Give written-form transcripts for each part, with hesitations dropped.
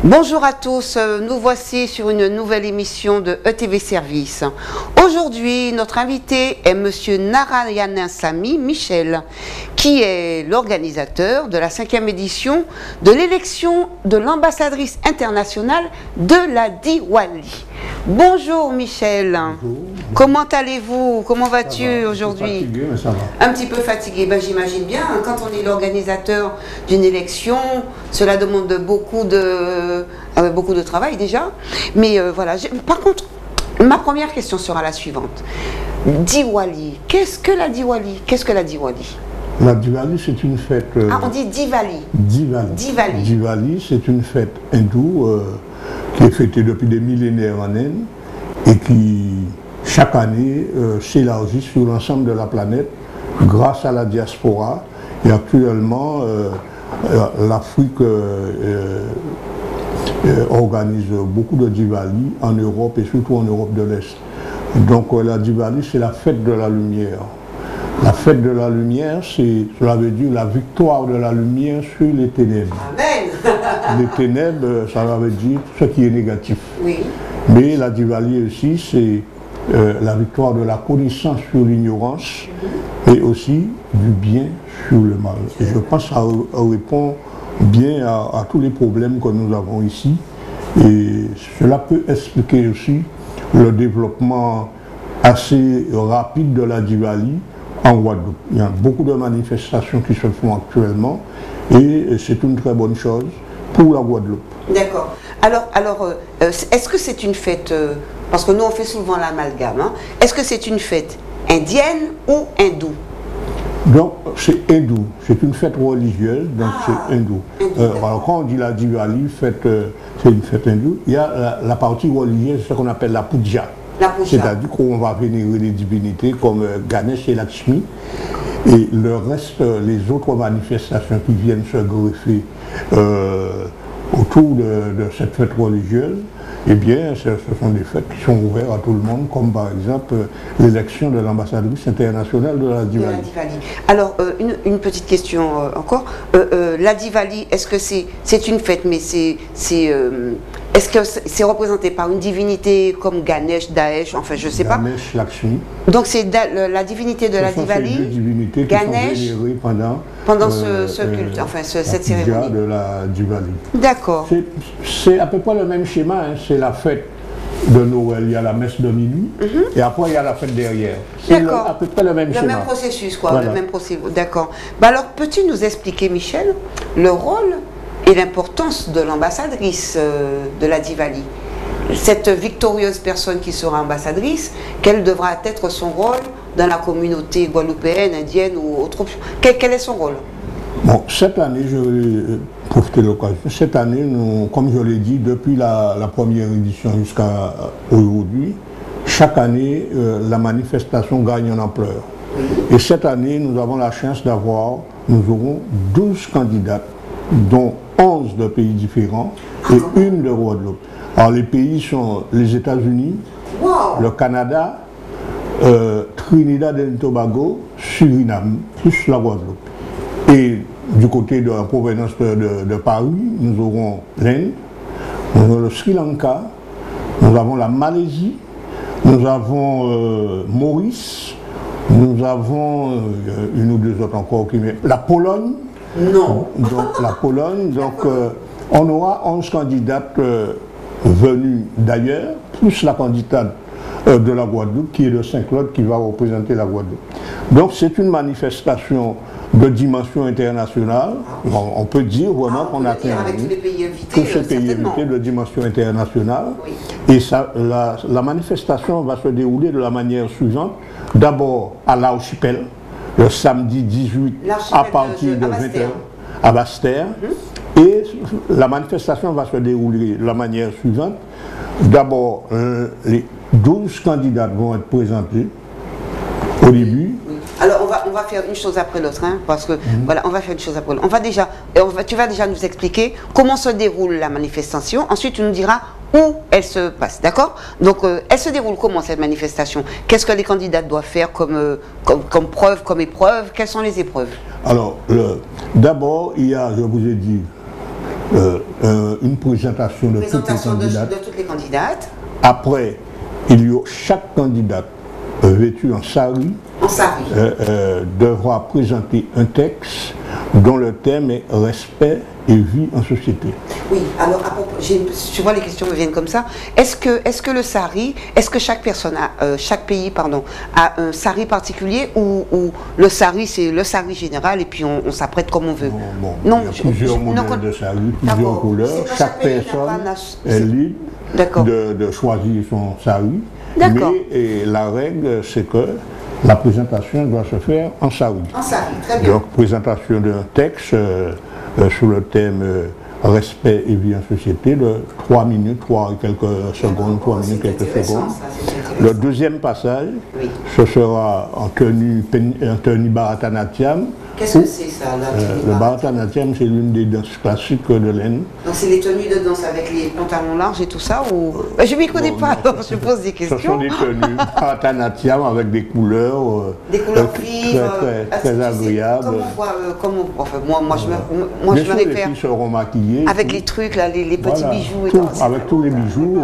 Bonjour à tous, nous voici sur une nouvelle émission de ETV Service. Aujourd'hui, notre invité est Monsieur Narayanan Samy Michel, qui est l'organisateur de la 5e édition de l'élection de l'ambassadrice internationale de la Diwali. Bonjour Michel. Bonjour. Comment allez-vous? Comment vas-tu aujourd'hui? Fatigué, mais ça va. Un petit peu fatigué, ben, j'imagine bien. Quand on est l'organisateur d'une élection, cela demande beaucoup de travail déjà. Mais voilà. Par contre, ma première question sera la suivante. Diwali, qu'est-ce que la Diwali? Qu'est-ce que la Diwali? La Diwali, c'est une fête... Ah, on dit Diwali. Diwali. Diwali, c'est une fête hindoue qui est fêtée depuis des millénaires en Inde et qui, chaque année, s'élargit sur l'ensemble de la planète grâce à la diaspora. Et actuellement, l'Afrique organise beaucoup de Diwali en Europe et surtout en Europe de l'Est. Donc la Diwali, c'est la fête de la lumière. La fête de la lumière, cela veut dire la victoire de la lumière sur les ténèbres. Amen. Les ténèbres, ça veut dire ce qui est négatif. Oui. Mais la Diwali aussi, c'est la victoire de la connaissance sur l'ignorance et aussi du bien sur le mal. Et je pense que ça répond bien à tous les problèmes que nous avons ici. Et cela peut expliquer aussi le développement assez rapide de la Diwali en Guadeloupe. Il y a beaucoup de manifestations qui se font actuellement et c'est une très bonne chose pour la Guadeloupe. D'accord. Alors est-ce que c'est une fête, parce que nous on fait souvent l'amalgame, hein, est-ce que c'est une fête indienne ou hindoue? Donc c'est hindou, c'est une fête religieuse, donc c'est hindou. Alors quand on dit la Diwali, c'est une fête hindoue, il y a la partie religieuse, ce qu'on appelle la puja. C'est-à-dire qu'on va vénérer des divinités comme Ganesh et Lakshmi. Et le reste, les autres manifestations qui viennent se greffer autour de cette fête religieuse, eh bien, ce sont des fêtes qui sont ouvertes à tout le monde, comme par exemple l'élection de l'ambassadrice internationale de la Diwali. Alors, une petite question encore. La Diwali, est-ce que c'est une fête, mais est-ce que c'est représenté par une divinité comme Ganesh, Daesh, enfin je ne sais pas. Ganesh, Lakshmi. Donc c'est la divinité de la Diwali, ces deux divinités Ganesh, qui sont vénérées pendant ce culte, enfin cette cérémonie de la Diwali. D'accord. C'est à peu près le même schéma, hein. C'est la fête de Noël, il y a la messe de minuit, et après il y a la fête derrière. C'est à peu près le même schéma. Le même processus, quoi. Voilà. Le même processus. D'accord. Bah alors, peux-tu nous expliquer, Michel, le rôle et l'importance de l'ambassadrice de la Diwali? Cette victorieuse personne qui sera ambassadrice, quel devra être son rôle dans la communauté guadeloupéenne, indienne ou autre? Quel est son rôle? Bon, cette année, je vais profiter de l'occasion. Cette année, comme je l'ai dit, depuis la première édition jusqu'à aujourd'hui, chaque année, la manifestation gagne en ampleur. Et cette année, nous avons la chance nous aurons 12 candidates, dont 11 de pays différents et une de Guadeloupe. Alors les pays sont les États-Unis, le Canada, Trinidad et Tobago, Suriname, plus la Guadeloupe. Et du côté de la provenance de Paris, nous aurons l'Inde, nous avons le Sri Lanka, nous avons la Malaisie, nous avons Maurice, nous avons une ou deux autres encore, la Pologne. Non. Donc la Pologne, donc on aura 11 candidates venues d'ailleurs, plus la candidate de la Guadeloupe qui est de Saint-Claude qui va représenter la Guadeloupe. Donc c'est une manifestation de dimension internationale. On peut dire vraiment qu'on a atteint avec tous les pays invités, tous ces pays invités de dimension internationale. Oui. Et la manifestation va se dérouler de la manière suivante. D'abord à l'archipel, le samedi 18 à partir de 20h à Basse-Terre. Et la manifestation va se dérouler de la manière suivante. D'abord, les 12 candidats vont être présentés au début. Alors on va faire une chose après l'autre, hein, parce que voilà, on va faire une chose après l'autre. Tu vas déjà nous expliquer comment se déroule la manifestation. Ensuite, tu nous diras où elle se passe, d'accord? Donc, elle se déroule comment cette manifestation? Qu'est-ce que les candidats doivent faire comme preuve, comme épreuve? Quelles sont les épreuves? Alors, d'abord, il y a, je vous ai dit, une présentation de toutes les candidates. De toutes les candidates. Après, chaque candidate vêtue en sari, devra présenter un texte dont le thème est respect et vie en société. Oui, alors tu vois les questions me viennent comme ça. Est-ce que le sari, est-ce que chaque personne chaque pays a un sari particulier ou le sari c'est le sari général et puis on s'apprête comme on veut? Non, il y a plusieurs modèles de sari, plusieurs couleurs. Chaque personne est libre de choisir son sari. Mais la règle c'est que la présentation doit se faire en sari. En sari, très bien. Donc présentation d'un texte sur le thème respect et vie en société de 3 minutes, 3 et quelques secondes, 3 minutes, quelques secondes. Le deuxième passage, ce sera en tenue Bharatanatyam. Qu'est-ce que c'est ça, le Bharatanatyam, c'est l'une des danses classiques de l'Inde. Donc c'est les tenues de danse avec les pantalons larges et tout ça ou... Je ne m'y connais pas, alors je pose des questions. Ce sont des tenues Bharatanatyam avec des couleurs vives, très agréables. Moi je me réfère. Les filles seront maquillées. Avec les trucs, là, les petits bijoux et tout. Avec tous les bijoux.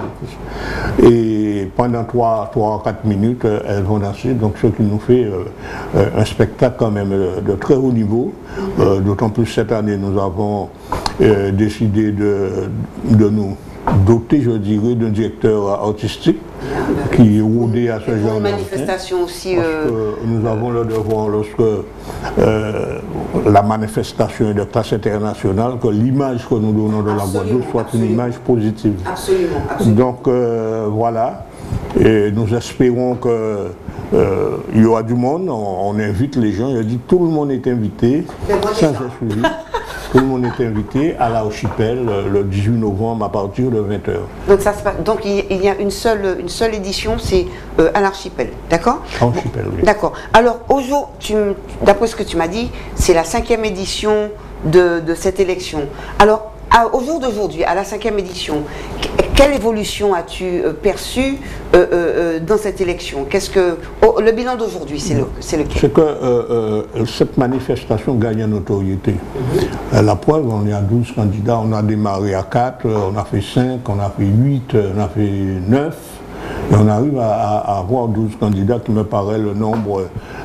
Et pendant 3-4 minutes, elles vont danser. Donc ce qui nous fait un spectacle quand même de très haut niveau. D'autant plus cette année, nous avons décidé de nous doter, je dirais, d'un directeur artistique qui est rodé à ce genre de manifestation aussi. Parce que nous avons le devoir, lorsque la manifestation est de classe internationale, que l'image que nous donnons de la Guadeloupe soit une image positive. Absolument. Donc voilà, et nous espérons que il y aura du monde, on invite les gens, il a dit tout le monde est invité, sans exclusion. Tout le monde est invité à l'Archipel le 18 novembre à partir de 20h. Donc il y a une seule édition, c'est à l'Archipel, d'accord? Archipel, oui. D'accord. Alors aujourd'hui, d'après ce que tu m'as dit, c'est la 5e édition de cette élection. Alors au jour d'aujourd'hui, à la 5e édition, quelle évolution as-tu perçue dans cette élection? Le bilan d'aujourd'hui, c'est lequel? C'est que cette manifestation gagne en notoriété. La preuve, on est à 12 candidats, on a démarré à 4, on a fait 5, on a fait 8, on a fait 9. Et on arrive à avoir 12 candidats qui me paraît le nombre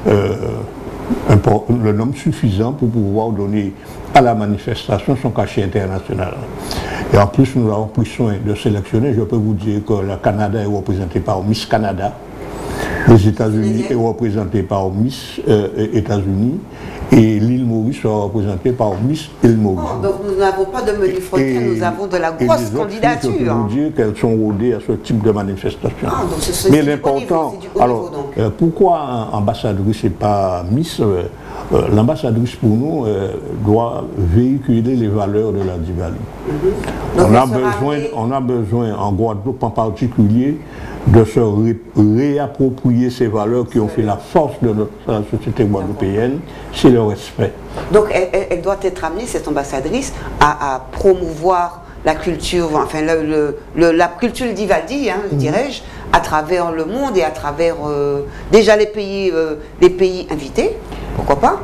suffisant pour pouvoir donner à la manifestation son cachet international. Et en plus, nous avons pris soin de sélectionner. Je peux vous dire que le Canada est représenté par Miss Canada, les États-Unis est représenté par Miss États-Unis, et l'île Maurice sera représentée par Miss île Maurice. Donc nous n'avons pas de menu frontière, nous avons de la grosse candidature. Je peux vous dire qu'elles sont rodées à ce type de manifestation. Mais l'important, alors, pourquoi ambassadrice et pas Miss? L'ambassadrice pour nous doit véhiculer les valeurs de la Diwali. On a besoin en Guadeloupe en particulier de se réapproprier ces valeurs qui ont fait la force de la société guadeloupéenne, c'est le respect. Donc elle doit être amenée, cette ambassadrice, à promouvoir la culture, enfin la culture Diwali, dirais-je, à travers le monde et à travers déjà les pays invités, pourquoi pas?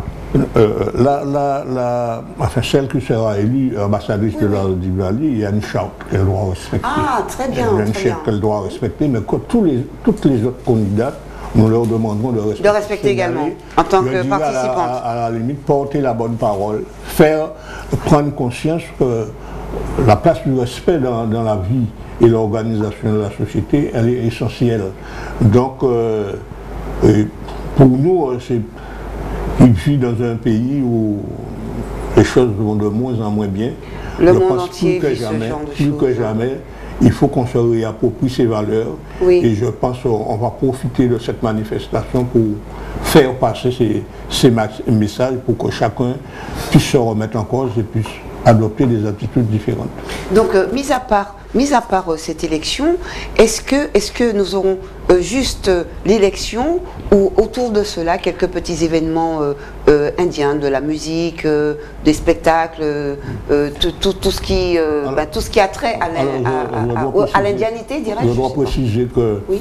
Enfin, celle qui sera élue ambassadrice de la Diwali, il y a une charte qu'elle doit respecter. Ah, très bien. Il y a une charte qu'elle doit respecter, mais que toutes les autres candidates, nous leur demanderons de respecter. De respecter également, en tant que participante. À la limite, porter la bonne parole, prendre conscience que la place du respect dans la vie et l'organisation de la société, elle est essentielle. Donc, pour nous, il vit dans un pays où les choses vont de moins en moins bien. Le monde entier vit ce genre de choses. Plus que jamais, il faut qu'on se réapproprie ces valeurs. Oui. Et je pense qu'on va profiter de cette manifestation pour faire passer ces messages pour que chacun puisse se remettre en cause et puisse adopter des attitudes différentes. Donc, mis à part cette élection, est-ce que nous aurons juste l'élection ou autour de cela quelques petits événements indiens, de la musique, des spectacles, tout ce qui a trait à l'indianité, dirais-je? Je dois préciser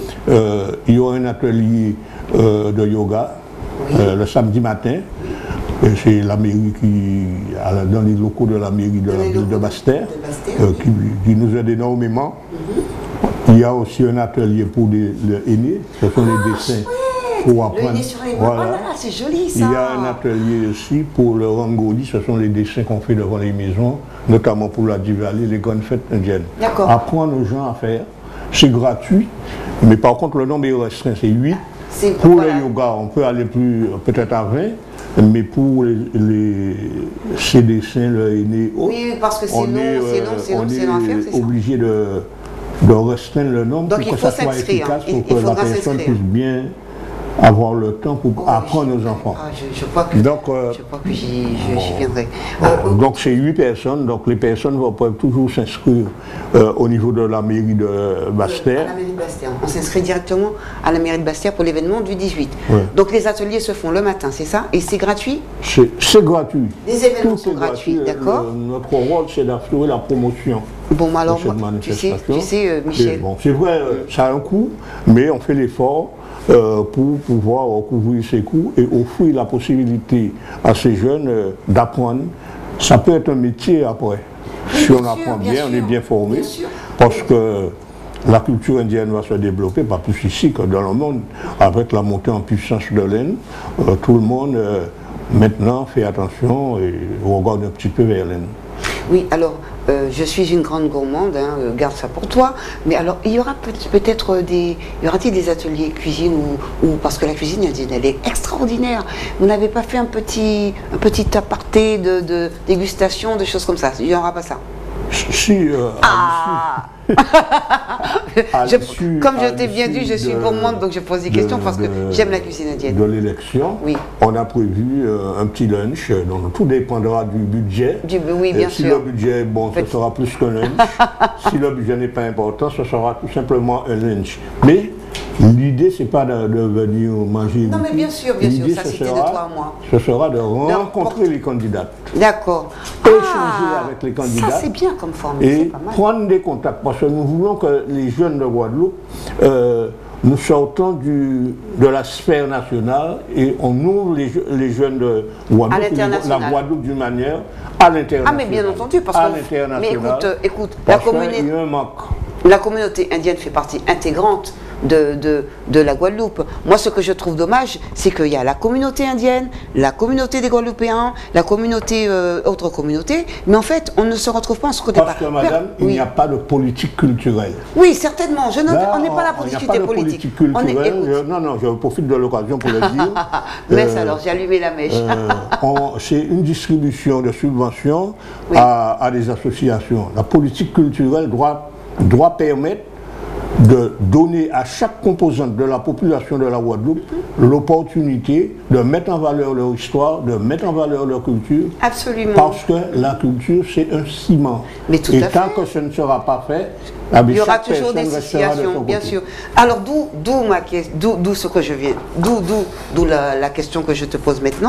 qu'il y aura un atelier de yoga le samedi matin C'est la mairie dans les locaux de la mairie de la ville de Basse-Terre, qui nous aide énormément. Il y a aussi un atelier pour les aînés, ce sont les dessins pour apprendre. Voilà, c'est joli ça. Il y a un atelier aussi pour le rangoli, ce sont les dessins qu'on fait devant les maisons, notamment pour la Diwali, les grandes fêtes indiennes. Apprendre aux gens à faire, c'est gratuit, mais par contre le nombre est restreint, c'est 8. Pour le yoga, on peut aller plus, peut-être à 20, mais pour ces dessins, le aîné, oui, parce que c'est long à faire, c'est obligé de restreindre le nombre pour que ça soit efficace, pour que la personne puisse bien avoir le temps pour apprendre aux enfants. Je crois que j'y viendrai. Donc c'est 8 personnes, donc les personnes peuvent toujours s'inscrire au niveau de la mairie de Basse-Terre. À la mairie de Basse-Terre. On s'inscrit directement à la mairie de Basse-Terre pour l'événement du 18. Donc les ateliers se font le matin, c'est ça? Et c'est gratuit? C'est gratuit. Les événements sont gratuits, d'accord? Notre rôle, c'est d'assurer la promotion. Bon, alors, tu sais Michel. Bon, c'est vrai, ça a un coût, mais on fait l'effort pour pouvoir couvrir ces coûts et offrir la possibilité à ces jeunes d'apprendre. Ça peut être un métier après. Si on apprend bien, on est bien formé, parce que la culture indienne va se développer, pas plus ici que dans le monde, avec la montée en puissance de l'Inde. Tout le monde maintenant fait attention et regarde un petit peu vers l'Inde. Oui, alors, je suis une grande gourmande, garde ça pour toi, mais alors, il y aura peut-être y aura-t-il des ateliers cuisine ou parce que la cuisine indienne, elle est extraordinaire. Vous n'avez pas fait un petit aparté de dégustation, de choses comme ça? Il n'y aura pas ça? Si, comme je t'ai bien dit, je suis gourmande, donc je pose des questions parce que j'aime la cuisine indienne. De l'élection, on a prévu un petit lunch, donc tout dépendra du budget. Oui, bien sûr. Si le budget est bon, ce sera plus qu'un lunch. Si le budget n'est pas important, ce sera tout simplement un lunch. Mais l'idée, c'est pas de venir manger. Non, mais bien sûr, ça c'était de toi à moi. Ce sera de rencontrer les candidats. D'accord. Échanger avec les candidats. Ça, c'est bien comme forme. Et prendre des contacts, parce que nous voulons que les jeunes de Guadeloupe, nous sortons de la sphère nationale et on ouvre les jeunes de Guadeloupe, la Guadeloupe d'une manière à l'international. Ah, mais bien entendu, parce que. Mais écoute, la communauté indienne fait partie intégrante de la Guadeloupe. Moi, ce que je trouve dommage, c'est qu'il y a la communauté indienne, la communauté des Guadeloupéens, la communauté, autre communauté, mais en fait, on ne se retrouve pas en ce côté. Parce que, madame, il n'y a pas de politique culturelle. Oui, certainement. On n'est pas là pour discuter politique. Non, je profite de l'occasion pour le dire. Messe, alors, j'ai allumé la mèche. C'est une distribution de subventions à des associations. La politique culturelle doit permettre de donner à chaque composante de la population de la Guadeloupe l'opportunité de mettre en valeur leur histoire, de mettre en valeur leur culture. Absolument. Parce que la culture, c'est un ciment. Mais tout et à tant fait. Que ce ne sera pas fait, il y aura toujours des situations, bien sûr. Alors d'où ce que je viens, d'où la question que je te pose maintenant.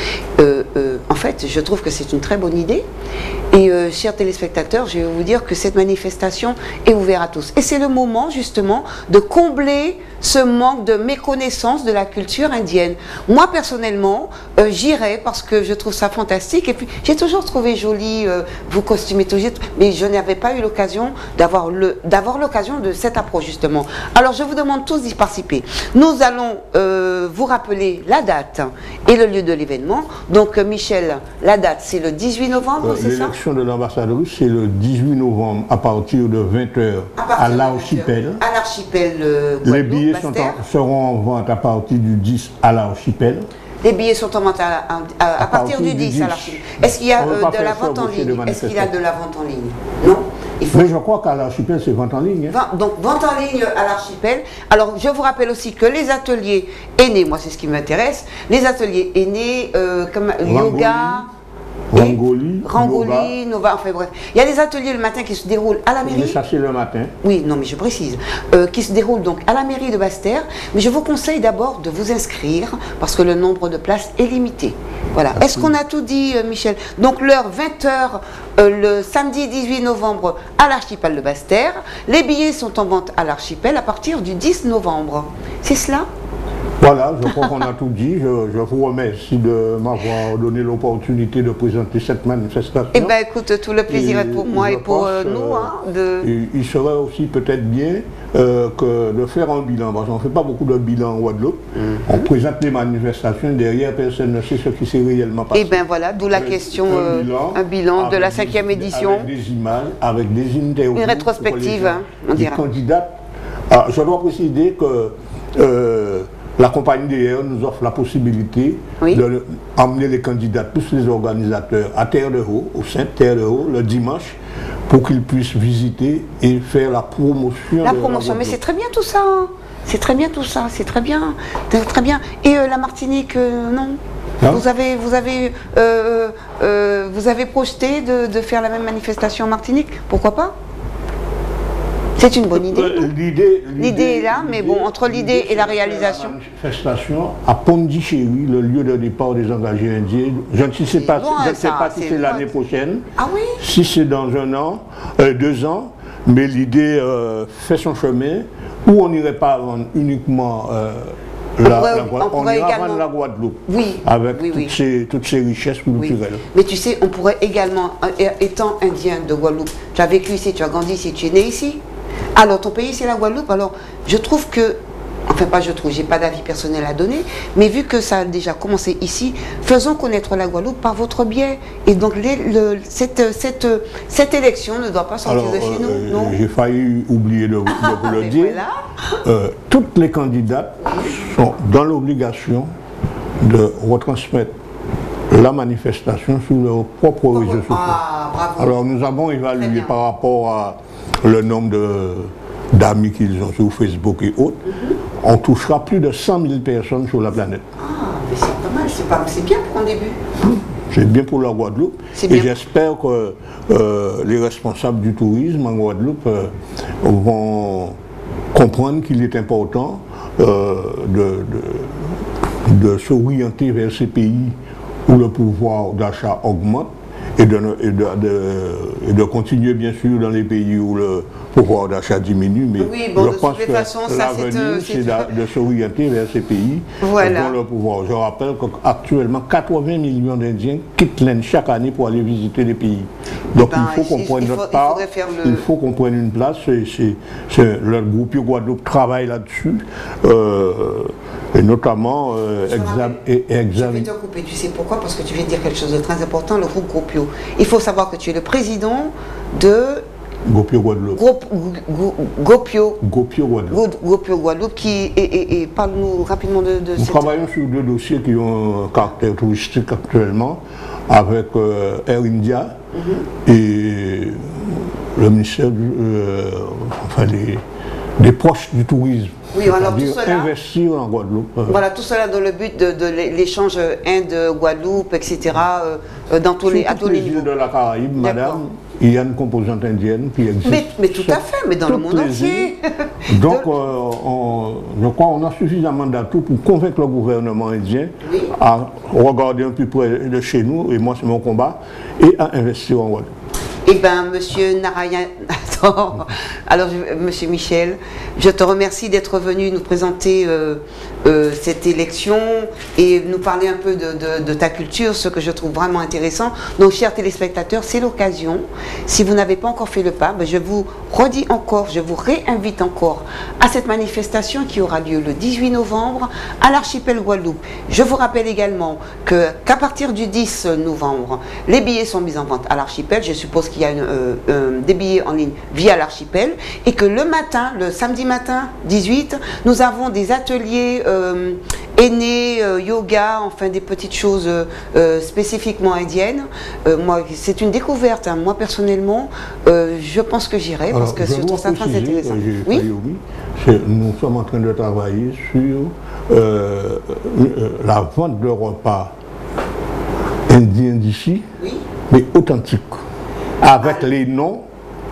En fait, je trouve que c'est une très bonne idée. Et chers téléspectateurs, je vais vous dire que cette manifestation est ouverte à tous. Et c'est le moment justement de combler ce manque de méconnaissance de la culture indienne. Moi personnellement, j'irai parce que je trouve ça fantastique. Et puis j'ai toujours trouvé joli vous costumer toujours, mais je n'avais pas eu l'occasion d'avoir l'occasion de cette approche justement. Alors je vous demande tous d'y participer. Nous allons vous rappeler la date et le lieu de l'événement. Donc Michel, la date c'est le 18 novembre, c'est ça? L'élection de l'ambassadrice c'est le 18 novembre à partir de 20h à l'archipel. À l'archipel les billets seront en vente à partir du 10 à l'archipel. Les billets sont en vente à partir du 10 à l'archipel. Est-ce qu'il y a de la vente en ligne? Est-ce qu'il y a de la vente en ligne? Non. Mais je crois qu'à l'archipel, c'est vente en ligne. Donc, vente en ligne à l'archipel. Alors, je vous rappelle aussi que les ateliers aînés, moi, c'est ce qui m'intéresse, les ateliers aînés, comme yoga, Rangoli, Nova, enfin bref. Il y a des ateliers le matin qui se déroulent à la mairie. Mais ça, c'est le matin. Oui, non, mais je précise. Qui se déroulent donc à la mairie de Basse-Terre. Mais je vous conseille d'abord de vous inscrire parce que le nombre de places est limité. Voilà. Est-ce qu'on a tout dit, Michel? Donc, l'heure 20h, le samedi 18 novembre à l'archipel de Basse-Terre. Les billets sont en vente à l'archipel à partir du 10 novembre. C'est cela? Voilà, je crois qu'on a tout dit. Je vous remercie de m'avoir donné l'opportunité de présenter cette manifestation. Eh bien, écoute, tout le plaisir est pour moi et pour nous. Il serait aussi peut-être bien que de faire un bilan, parce qu'on ne fait pas beaucoup de bilan en Guadeloupe. On présente les manifestations, derrière, personne ne sait ce qui s'est réellement passé. Eh bien, voilà, d'où la question, un bilan de la 5e édition. Avec des images, avec des interviews. Une rétrospective, on dirait. Des candidats. Je dois préciser que la compagnie DR nous offre la possibilité d'emmener les candidats, tous les organisateurs, à Terre de Haut, au sein de Terre de Haut, le dimanche, pour qu'ils puissent visiter et faire la promotion. La promotion, mais c'est très bien tout ça. Hein. C'est très bien tout ça, c'est très bien. Très bien. Et la Martinique, non hein? Vous avez projeté de faire la même manifestation en Martinique? Pourquoi pas? C'est une bonne idée. L'idée est là, mais bon, entre l'idée et la réalisation. La manifestation à Pondichéry, le lieu de départ des engagés indiens. Je ne sais pas si c'est l'année prochaine. Ah oui? Si c'est dans 1 an, 2 ans, mais l'idée fait son chemin. Où on n'irait pas vendre uniquement on ira également vendre la Guadeloupe, avec toutes ces richesses culturelles. Mais tu sais, on pourrait également, étant indien de Guadeloupe, tu as vécu ici, tu as grandi ici, tu es né ici. Alors, ton pays, c'est la Guadeloupe. Alors, je trouve que, enfin, pas je trouve, j'ai pas d'avis personnel à donner, mais vu que ça a déjà commencé ici, faisons connaître la Guadeloupe par votre biais. Et donc, cette élection ne doit pas sortir de chez nous, non? J'ai failli oublier de vous le dire. Voilà. Toutes les candidates sont dans l'obligation de retransmettre la manifestation sur leurs propres réseaux sociaux. Alors, nous avons évalué par rapport à le nombre d'amis qu'ils ont sur Facebook et autres, on touchera plus de 100 000 personnes sur la planète. Ah, mais c'est pas mal, c'est bien pour un début. C'est bien pour la Guadeloupe. Et j'espère que les responsables du tourisme en Guadeloupe vont comprendre qu'il est important de s'orienter vers ces pays où le pouvoir d'achat augmente. Et de continuer bien sûr dans les pays où le pouvoir d'achat diminue, mais je pense que l'avenir c'est de s'orienter vers ces pays dont le pouvoir. Je rappelle qu'actuellement 80 millions d'Indiens quittent l'Inde chaque année pour aller visiter les pays. Donc il faut qu'on prenne notre part, il faut qu'on prenne une place, le groupe Guadeloupe travaille là-dessus. Et notamment Je vais te couper, tu sais pourquoi? Parce que tu viens de dire quelque chose de très important, le groupe Gopio. Il faut savoir que tu es le président de Gopio Guadeloupe. Gopio Guadeloupe. Et parle-nous rapidement de Nous travaillons sur 2 dossiers qui ont un caractère touristique actuellement, avec Air India et le ministère des proches du tourisme. Oui, alors tout cela, investir en Guadeloupe. Voilà, tout cela dans le but de l'échange Inde-Guadeloupe, etc., dans tous les îles de la Caraïbe, madame, il y a une composante indienne qui existe. Mais tout à fait, mais dans le monde entier. Donc, je crois qu'on a suffisamment d'atouts pour convaincre le gouvernement indien à regarder un peu près de chez nous, et moi c'est mon combat, et à investir en Guadeloupe. Eh bien, monsieur Narayan, alors monsieur Michel, je te remercie d'être venu nous présenter cette élection et nous parler un peu de ta culture, ce que je trouve vraiment intéressant. Donc, chers téléspectateurs, c'est l'occasion. Si vous n'avez pas encore fait le pas, je vous redis encore, je vous réinvite encore à cette manifestation qui aura lieu le 18 novembre à l'archipel Guadeloupe. Je vous rappelle également qu'à partir du 10 novembre, les billets sont mis en vente à l'archipel. Je suppose qu'il y a des billets en ligne via l'archipel et que le matin, le samedi matin 18, nous avons des ateliers aînés, yoga, enfin des petites choses spécifiquement indiennes. Moi, c'est une découverte. Hein. Moi, personnellement, je pense que j'irai parce que je trouve ça très intéressant. Nous sommes en train de travailler sur la vente de repas indiens d'ici, mais authentiques, avec les noms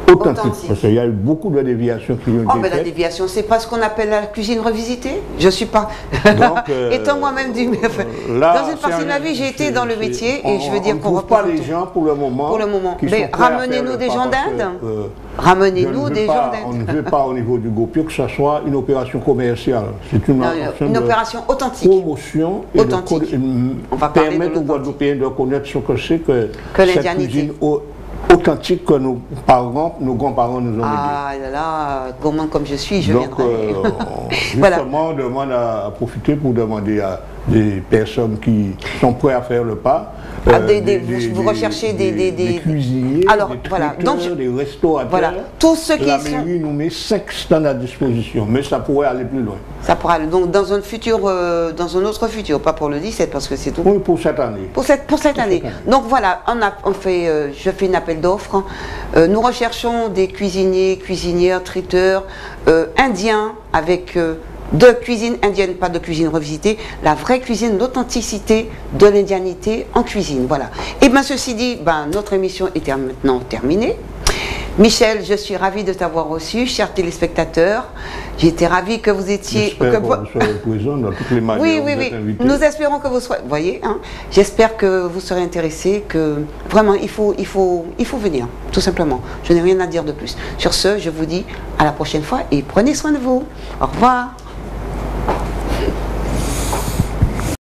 authentique. Parce qu'il y a eu beaucoup de déviations qui ont été faites. La déviation, c'est pas ce qu'on appelle la cuisine revisitée. Je suis pas. Donc, étant moi-même du. Dans une partie de ma vie, j'ai été dans le métier et je veux dire qu'on ne retrouve pas les gens pour le moment. Pour le moment. Mais ramenez-nous des gens d'Inde. Ramenez-nous des gens d'Inde. On ne veut pas au niveau du Gopio que ce soit une opération commerciale. C'est une opération authentique. Promotion et authentique. Permettre aux Guadeloupéens de connaître ce que c'est que cette cuisine authentique que nos parents, nos grands-parents nous ont dit. Ah là là, gourmand comme je suis, je viendrai. Justement, on demande à profiter pour demander à des personnes qui sont prêtes à faire le pas. Vous recherchez des cuisiniers, alors, des traiteurs, des restaurateurs. Voilà, tous ceux qui la mairie nous met 5 stands à disposition, mais ça pourrait aller plus loin. Ça pourrait aller, donc dans un autre futur, pas pour le 17 parce que c'est tout. Oui, pour cette année. Pour cette année. Donc voilà, je fais un appel d'offres. Nous recherchons des cuisiniers, cuisinières, traiteurs indiens avec de cuisine indienne, pas de cuisine revisitée, la vraie cuisine, l'authenticité de l'indianité en cuisine, voilà. Et bien ceci dit, notre émission est maintenant terminée. Michel, je suis ravie de t'avoir reçu, chers téléspectateurs. J'ai été ravie que vous étiez... J'espère que vous soyez présents dans toutes les manières. Oui. Nous espérons que vous soyez... Vous voyez, hein, j'espère que vous serez intéressés, que vraiment, il faut venir, tout simplement. Je n'ai rien à dire de plus. Sur ce, je vous dis à la prochaine fois et prenez soin de vous. Au revoir.